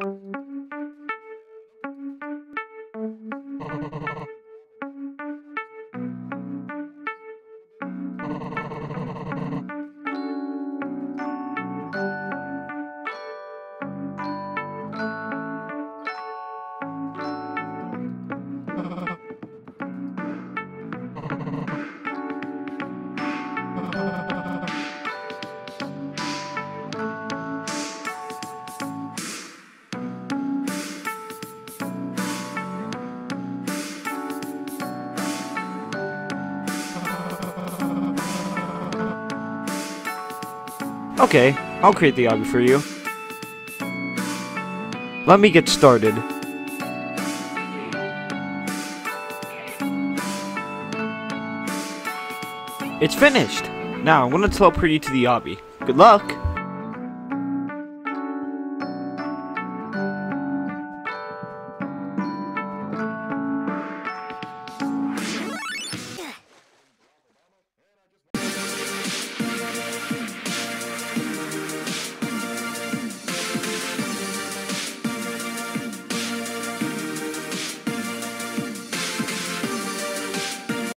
Okay, I'll create the obby for you. Let me get started. It's finished! Now I'm gonna teleport you to the obby. Good luck!